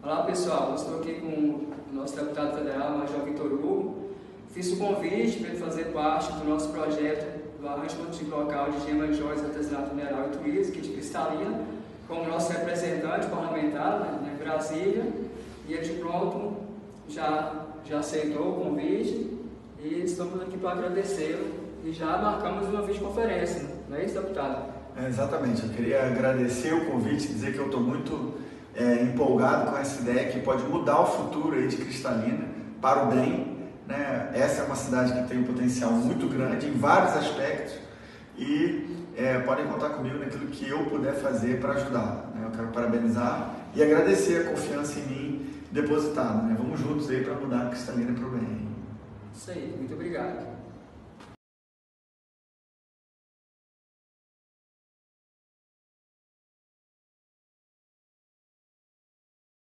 Olá pessoal, eu estou aqui com o nosso deputado federal, Major Vitor Hugo. Fiz o convite para ele fazer parte do nosso projeto do arranjamento local de gemas, joias, artesanato mineral e turismo, aqui de Cristalina, como nosso representante parlamentar, né, em Brasília, e ele de pronto já aceitou o convite e estamos aqui para agradecê-lo e já marcamos uma videoconferência, não é isso, deputado? Exatamente, eu queria agradecer o convite, dizer que eu estou muito empolgado com essa ideia que pode mudar o futuro aí de Cristalina para o bem, né? Essa é uma cidade que tem um potencial muito grande em vários aspectos e podem contar comigo naquilo que eu puder fazer para ajudar, né? Eu quero parabenizar e agradecer a confiança em mim depositada, né? Vamos juntos aí para mudar Cristalina para o bem. Isso aí, muito obrigado.